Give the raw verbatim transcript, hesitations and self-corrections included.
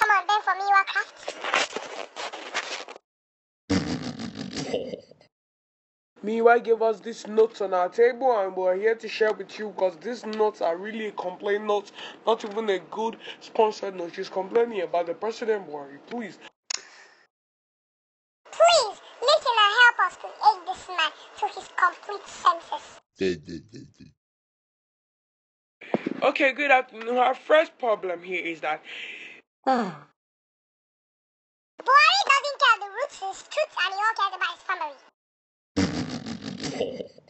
Come on, then for Meyiwa craft. Meyiwa gave us these notes on our table and we're here to share with you because these notes are really a complaint note, not even a good sponsored note. She's complaining about the president Bihari. Please. Please, listen and help us to aid this man to his complete senses. Okay, good afternoon. Our first problem here is that Bihari doesn't care the roots, his truth, and he all cares about his family.